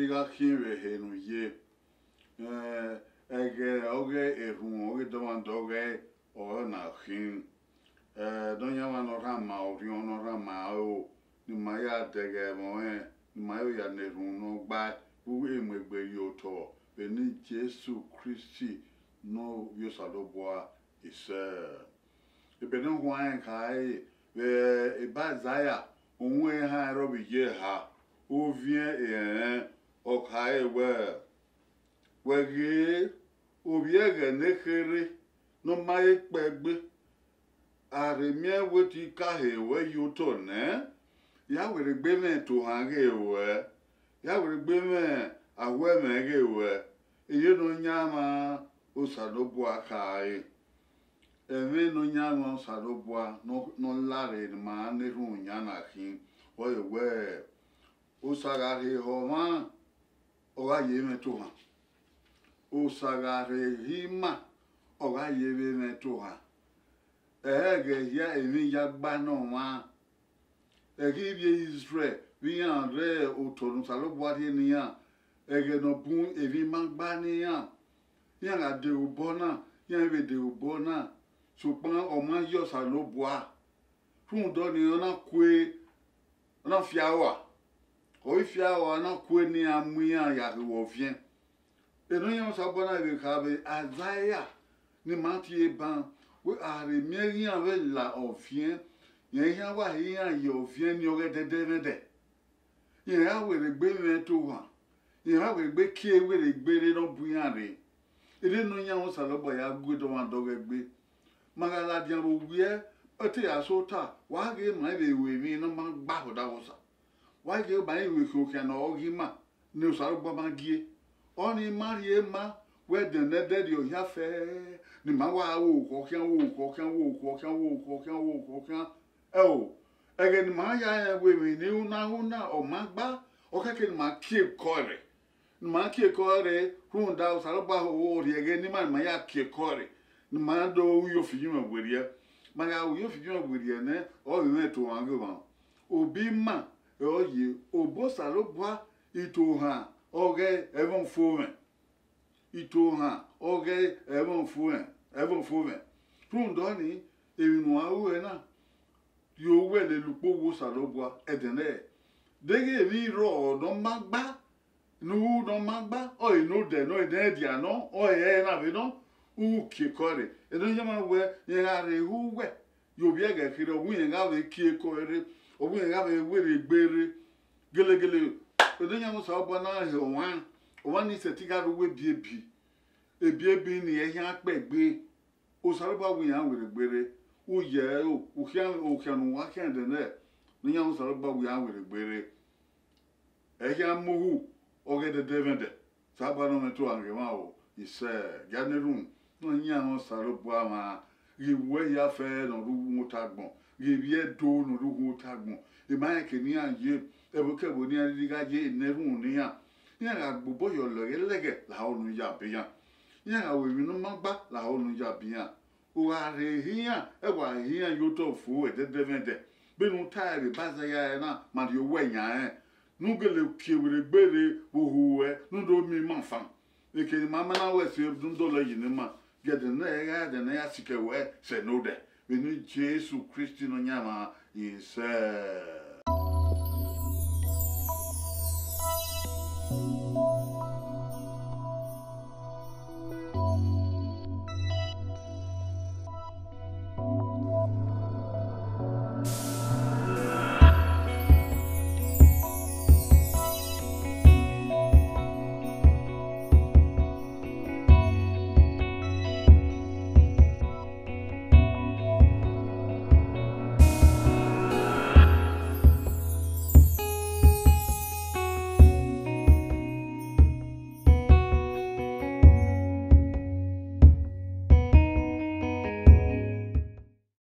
liga kiwe henu ye ege oge erun oge doge o na hin donya wa no rama o ri ono rama o ni maya dege mo ni mayo ya nerun no gba uwe mwegbe yoto beni Jesu Christi no yosalobwa ise ebene hwan kai ebazaya onwe ha robi ye ha o vient o kai wege obiege nekere no mai pegbe aremie weti ka he we yoto ne ya were gbe me to hange we ya were gbe me awe me ge we eye no nyama o salobwa kai eme no nyama o salobwa no lare ma ne ru nyana kin o we o sagare ho ma o ga ye me to ha o sagare hima o ga ye me to ha ge ya emi ya gba no ma egi bi Israel bi an re o to no salobwa ri ni ya ege no bun evi magba ni ya ya ga de ubona ya be de ubona ṣùgbọ́n ọmọ yọ salobwa fún do ni ona kwe ona fiawa o fiawa na kwe ni amuya ya wo fien eno yan sabona be ka be azaya ni mati ban we are mieri ave la ofien yen ya wa yan yo fien ni o ge de yen ya we gbe me to wa yen ya we gbe ki e we gbe no buyan re ere no yan salobwa ya gudo wa do gbe magala dia bo wie ate asota wa ge ma be we mi no ma gba ho da wosa wa ge ba e we ko kan o gi ma ni salobwa ma gie oni marie ma we de ne de yo ya fe ni ma wa wo ko kan ege ni ma ya we mi ni una o ma gba o ka ke ni ma kie kore ni ma kie kore hu da salobwa ho ri ege ni ma ya kie kore ni ma do yo fi ma gweria ma ga yo fi ma gweria ne o me to an go ma obi ma o ye obo salobwa ito ha oge even fome ito ha oge even fome tun do ni ewinu awu na yo we le lupo wo salobwa edene dege mi ro do magba nu do magba o ino de no ede dia no o ye na be no u ki kore edo yama we ye ga re hu we yo bi ga kire obu ye ga we ki kore obu ye ga we we gbere gele edo yama so bo na he wan ni se ti ga we ebiebi ni ye yan pegbe o salobwa we yan we gbere o ye o kian wa kian de ne ni yan salobwa we yan we gbere e yan muhu o ge de devende sabano me to ange ma o ise janerun no yan salobwa ma iwe ya fe no ru mutagbon ye do no ru mutagbon e ma ke ni anje ebukebo ni adiga je nerun ni yan agbobo yo lege la onu ya be yan we mi no magba la onu ya be yan o are hiyan e wa hiyan yo to fu e de devende be nu tire baza ya na ma yo wenya nu gele kiewere gbere ohuwe nu do mi manfan e ke mama na we se dun do le yin ma ge de na ya sike we se no de be nu Jesu Christi no nyama is